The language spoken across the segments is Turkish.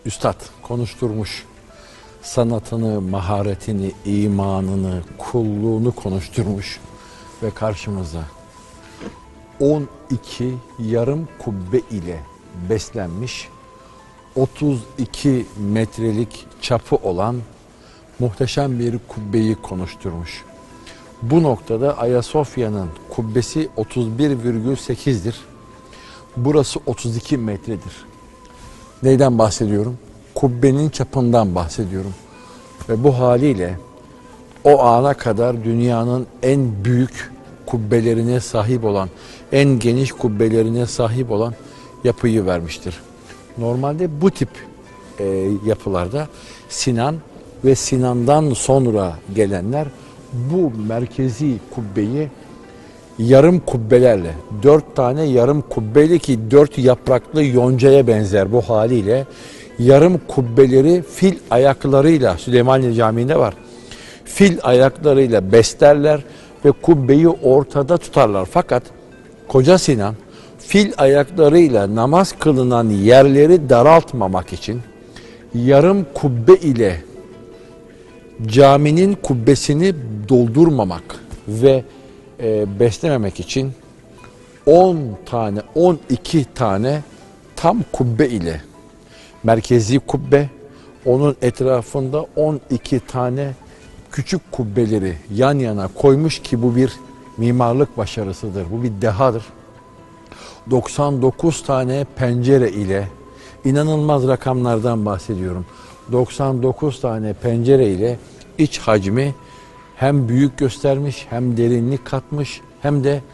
Üstad konuşturmuş. Sanatını, maharetini, imanını, kulluğunu konuşturmuş. Ve karşımıza 12 yarım kubbe ile beslenmiş, 32 metrelik çapı olan muhteşem bir kubbeyi konuşturmuş. Bu noktada Ayasofya'nın kubbesi 31,8'dir. Burası 32 metredir. Neyden bahsediyorum? Kubbenin çapından bahsediyorum. Ve bu haliyle o ana kadar dünyanın en büyük kubbelerine sahip olan, en geniş kubbelerine sahip olan yapıyı vermiştir. Normalde bu tip yapılarda Sinan ve Sinan'dan sonra gelenler bu merkezi kubbeyi yarım kubbelerle, 4 tane yarım kubbeli ki 4 yapraklı yoncaya benzer bu haliyle yarım kubbeleri fil ayaklarıyla, Süleymaniye Camii'nde var, fil ayaklarıyla beslerler ve kubbeyi ortada tutarlar. Fakat Koca Sinan fil ayaklarıyla namaz kılınan yerleri daraltmamak için yarım kubbe ile caminin kubbesini doldurmamak ve beslememek için 10 tane, 12 tane tam kubbe ile merkezi kubbe, onun etrafında 12 tane küçük kubbeleri yan yana koymuş ki bu bir mimarlık başarısıdır. Bu bir dehadır. 99 tane pencere ile, inanılmaz rakamlardan bahsediyorum. 99 tane pencere ile iç hacmi hem büyük göstermiş, hem derinlik katmış, hem de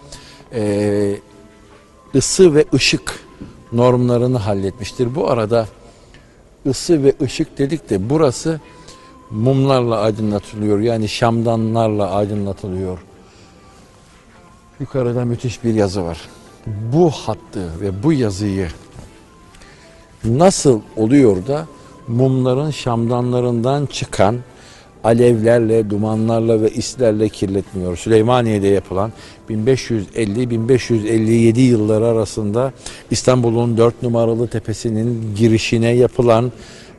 ısı ve ışık normlarını halletmiştir. Bu arada ısı ve ışık dedik de burası mumlarla aydınlatılıyor. Yani şamdanlarla aydınlatılıyor. Yukarıda müthiş bir yazı var. Bu hattı ve bu yazıyı nasıl oluyor da mumların şamdanlarından çıkan alevlerle, dumanlarla ve islerle kirletmiyor? Süleymaniye'de yapılan 1550-1557 yılları arasında İstanbul'un 4 numaralı tepesinin girişine yapılan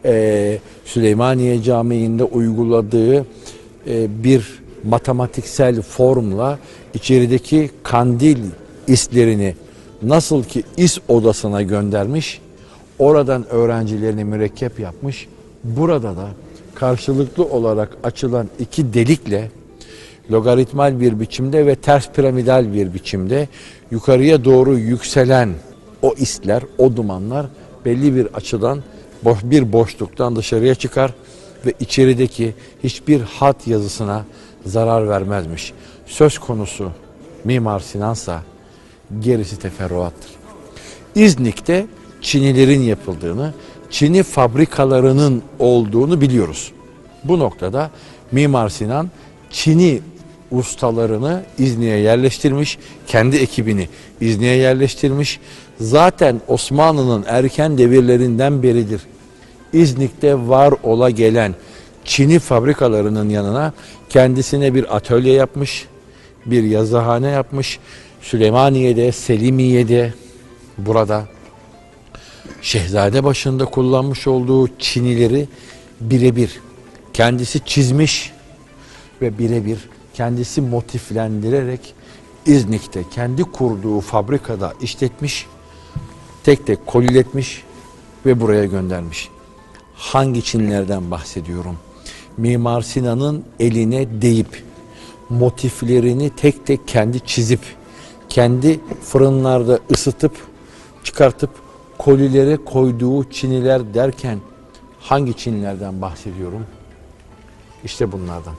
Süleymaniye Camii'nde uyguladığı bir matematiksel formla içerideki kandil islerini nasıl ki is odasına göndermiş, oradan öğrencilerini mürekkep yapmış, burada da karşılıklı olarak açılan iki delikle logaritmal bir biçimde ve ters piramidal bir biçimde yukarıya doğru yükselen o isler, o dumanlar belli bir açıdan bir boşluktan dışarıya çıkar ve içerideki hiçbir hat yazısına zarar vermezmiş. Söz konusu Mimar Sinan'sa gerisi teferruattır. İznik'te çinilerin yapıldığını, çini fabrikalarının olduğunu biliyoruz. Bu noktada Mimar Sinan çini ustalarını İznik'e yerleştirmiş, kendi ekibini İznik'e yerleştirmiş. Zaten Osmanlı'nın erken devirlerinden beridir İznik'te var ola gelen çini fabrikalarının yanına kendisine bir atölye yapmış, bir yazıhane yapmış. Süleymaniye'de, Selimiye'de, burada Şehzadebaşı'nda kullanmış olduğu çinileri birebir kendisi çizmiş ve birebir kendisi motiflendirerek İznik'te kendi kurduğu fabrikada işletmiş, tek tek koliletmiş ve buraya göndermiş. Hangi çinilerden bahsediyorum? Mimar Sinan'ın eline değip, motiflerini tek tek kendi çizip, kendi fırınlarda ısıtıp, çıkartıp kolilere koyduğu çiniler derken hangi çinilerden bahsediyorum? İşte bunlardan.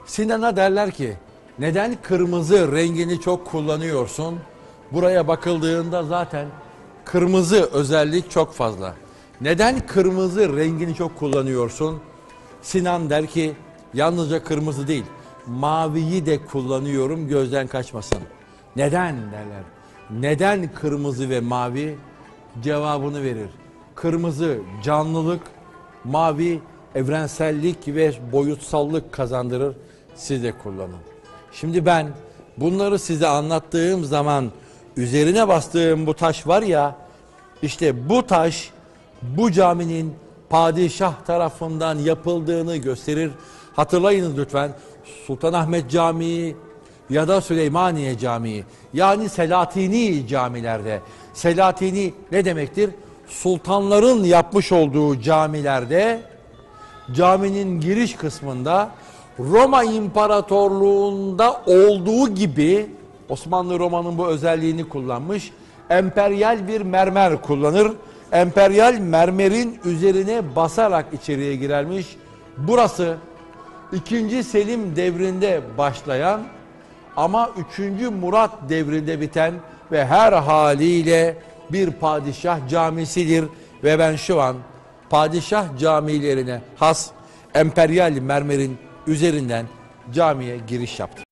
Sinan'a derler ki neden kırmızı rengini çok kullanıyorsun? Buraya bakıldığında zaten kırmızı özellik çok fazla. Neden kırmızı rengini çok kullanıyorsun? Sinan der ki yalnızca kırmızı değil, maviyi de kullanıyorum, gözden kaçmasın. Neden derler. Neden kırmızı ve mavi? Cevabını verir. Kırmızı canlılık, mavi evrensellik ve boyutsallık kazandırır. Siz de kullanın. Şimdi ben bunları size anlattığım zaman üzerine bastığım bu taş var ya, işte bu taş bu caminin padişah tarafından yapıldığını gösterir. Hatırlayınız lütfen, Sultanahmet Camii ya da Süleymaniye Camii, yani Selatini camilerde. Selatini ne demektir? Sultanların yapmış olduğu camilerde caminin giriş kısmında Roma İmparatorluğu'nda olduğu gibi Osmanlı Roma'nın bu özelliğini kullanmış. Emperyal bir mermer kullanır. Emperyal mermerin üzerine basarak içeriye girermiş. Burası 2. Selim devrinde başlayan ama 3. Murat devrinde biten ve her haliyle bir padişah camisidir. Ve ben şu an padişah camilerine has emperyal mermerin üzerinden camiye giriş yaptım.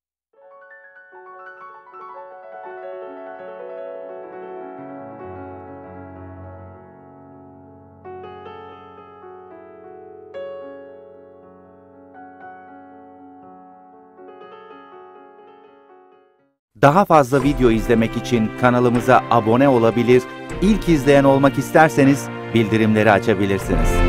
Daha fazla video izlemek için kanalımıza abone olabilir, ilk izleyen olmak isterseniz bildirimleri açabilirsiniz.